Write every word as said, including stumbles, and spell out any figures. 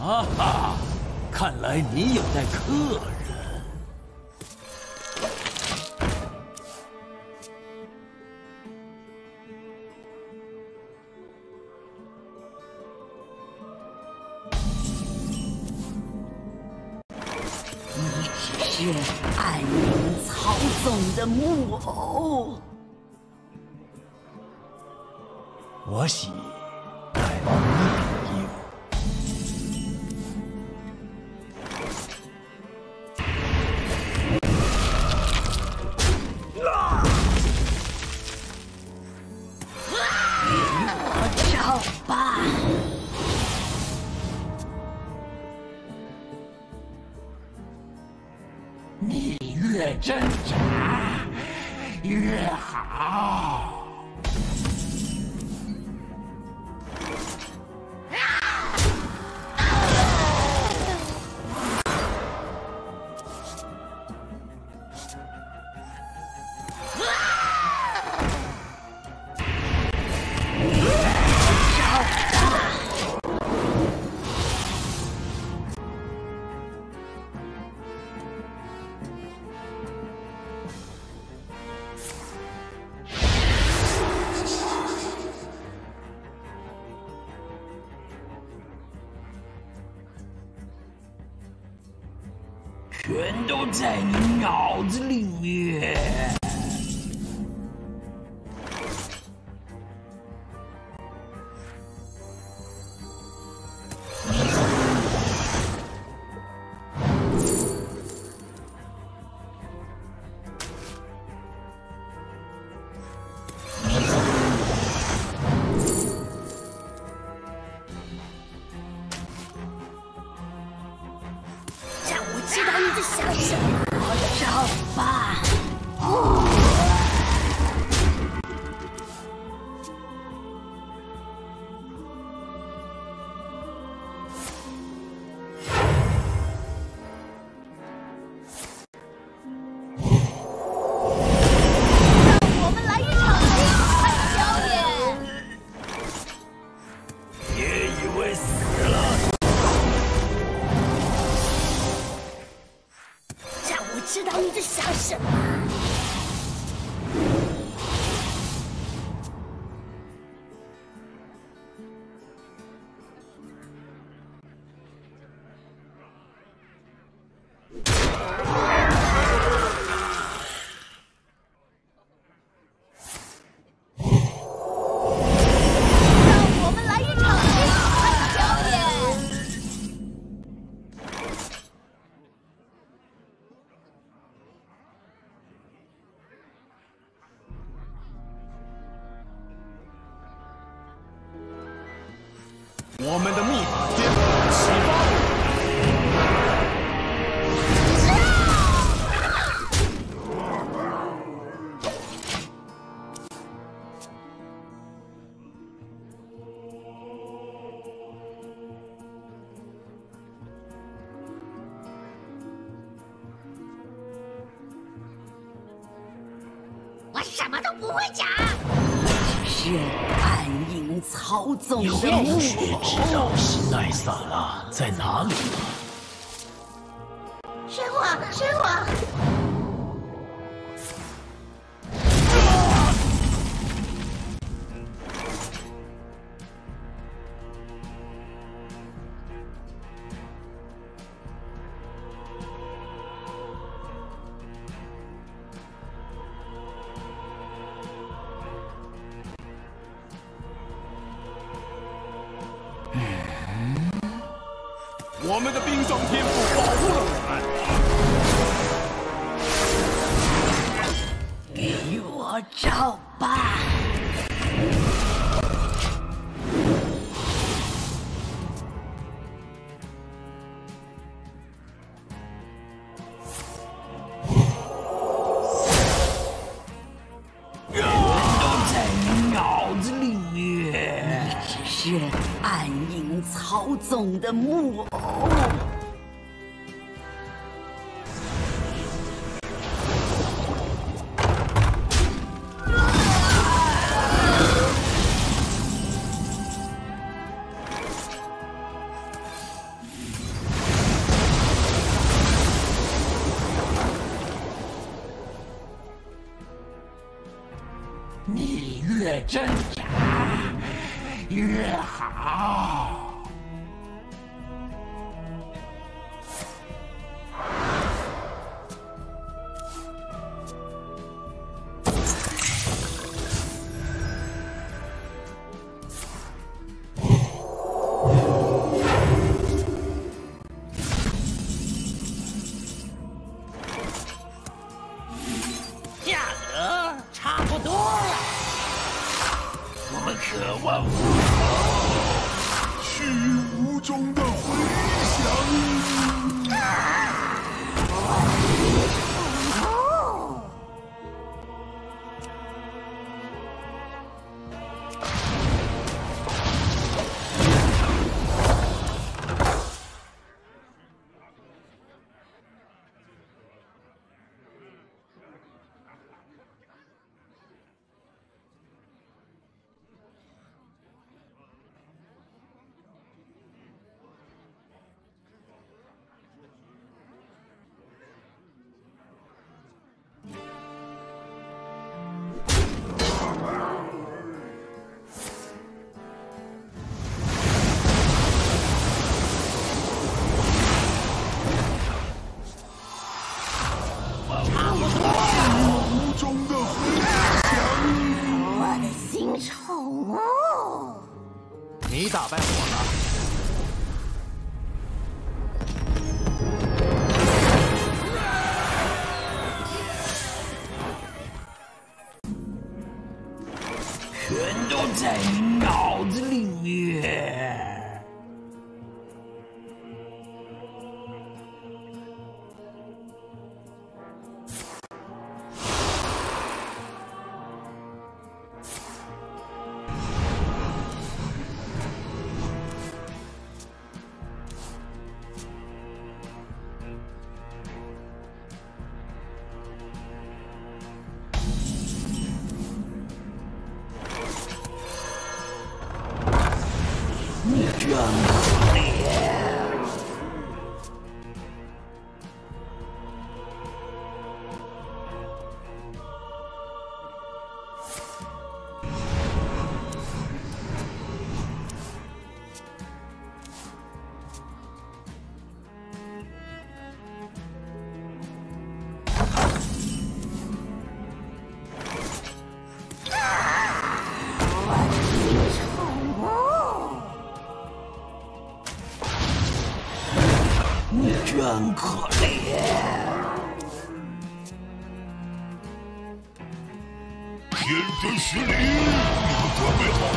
哈哈，看来你有待客人。 你只是暗影操纵的木偶。 我喜待密应。 你越挣扎越好。全都在你脑子里面。 知道你在想什么，找吧。让我们来一场精彩表演。 别以为死了。 知道你在想什么。让我们来一场精彩表演。 我们的密码颠覆启发。 我什么都不会讲。 是暗影操纵的木偶。 有学知道西奈萨拉在哪里吗？ 神火，神火！ 我们的冰霜天赋保护了我们。给我找吧！ 人都在你脑子里面。 你只是暗影操纵的木偶。 越挣扎越好。 价格差不多了。 我们渴望虚无中的回响。无中的回响。 我的新宠物。 你打败我了。 全都在你脑子里面。你真可怜。你真可怜。 天真实力，你们准备好